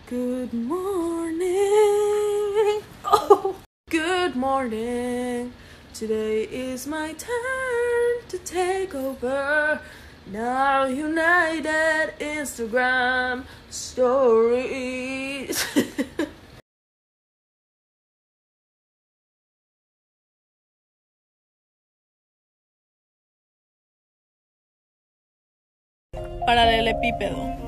Good morning. Oh, good morning. Today is my turn to take over. Now United Instagram stories. Paralelepípedo.